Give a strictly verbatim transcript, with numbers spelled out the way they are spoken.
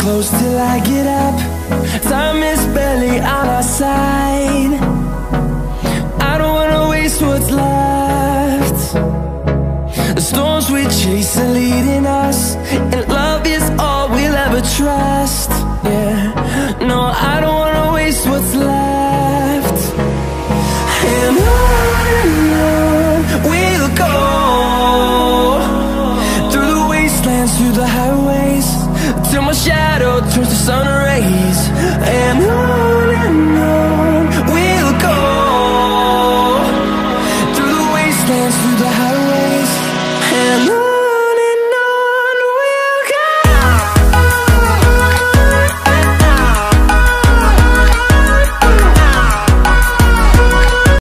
close till I get up. Time is barely on our side. I don't wanna waste what's left. The storms we chase are leading us.